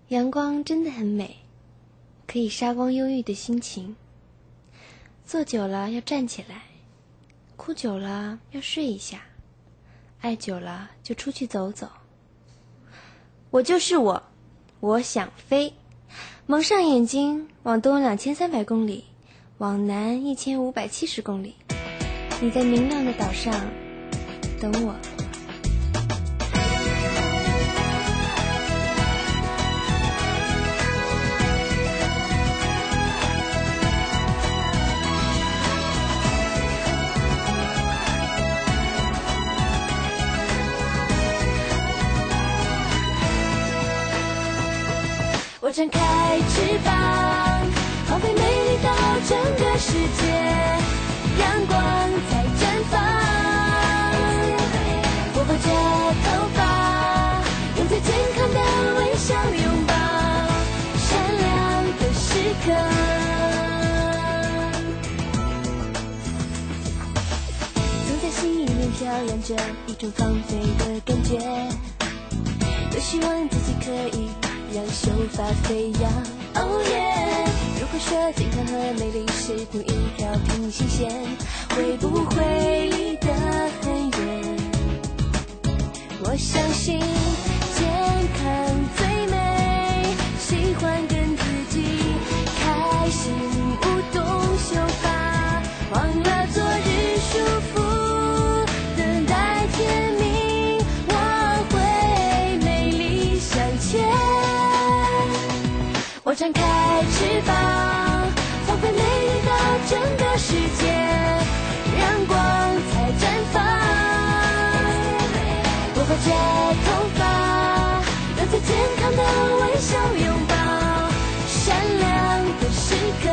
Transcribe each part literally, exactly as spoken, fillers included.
阳光真的很美，可以杀光忧郁的心情。坐久了要站起来，哭久了要睡一下，爱久了就出去走走。我就是我，我想飞。蒙上眼睛，往东两千三百公里，往南一千五百七十公里。你在明亮的岛上等我。 我展开翅膀，放飞美丽到整个世界，阳光在绽放。我抱着头发，用最健康的微笑拥抱闪亮的时刻。总在心里面飘扬着一种放飞的感觉，多希望自己可以让秀发飞扬。Oh yeah！ 如果说健康和美丽是同一条平行线，会不会离得很远？我相信健康最美，喜欢跟自己开心舞动秀发，忘了昨日束缚，等待天明，我会美丽向前。我展开翅膀，放飞美丽到整个世界，阳光在绽放。我抱着头发，用最健康的微笑拥抱闪亮的时刻。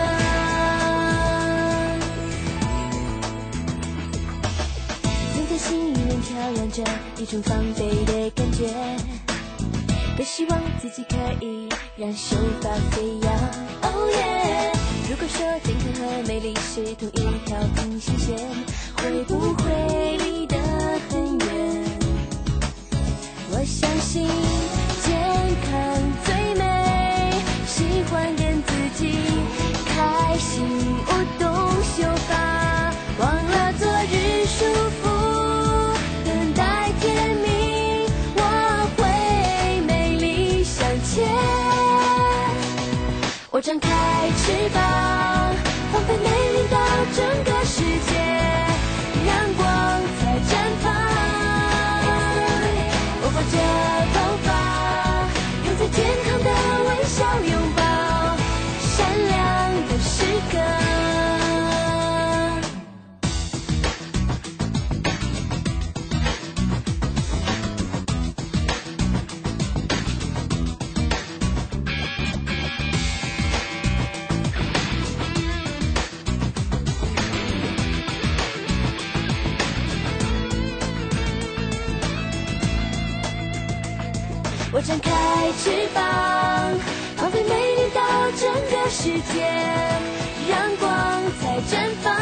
总在心里面飘扬着一种放飞的感觉，多希望自己可以让秀发飞扬。Oh yeah！ 如果说健康和美丽是同一条平行线，会不会离得很远？我相信健康最美，喜欢跟自己开心舞动秀发，忘了昨日束缚，等待天明，我会美丽向前。我展开翅膀，放飞美丽到整个世界，阳光在绽放。我抱着头发，用最健康的微笑拥抱闪亮的时刻。我展开翅膀，放飞美丽到整个世界，阳光在绽放。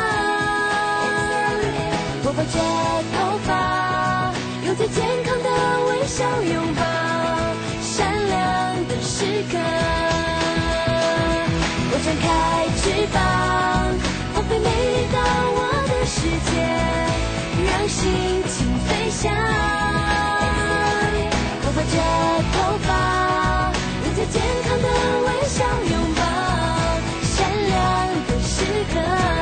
我抱着头发，用最健康的微笑拥抱闪亮的时刻。我展开翅膀，放飞美丽到我的世界，让心情飞翔。我抱着头发，用最健康的微笑拥抱闪亮的时刻。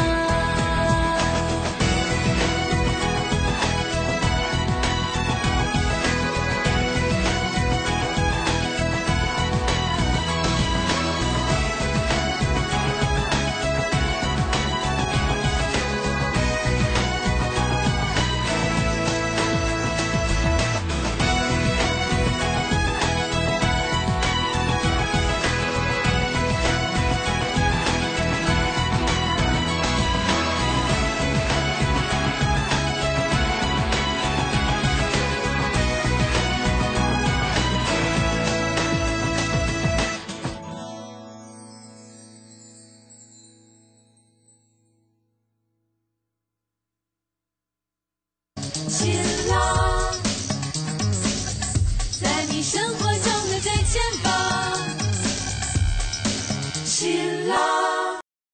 晴朗，在你生活中的最前方。 起来。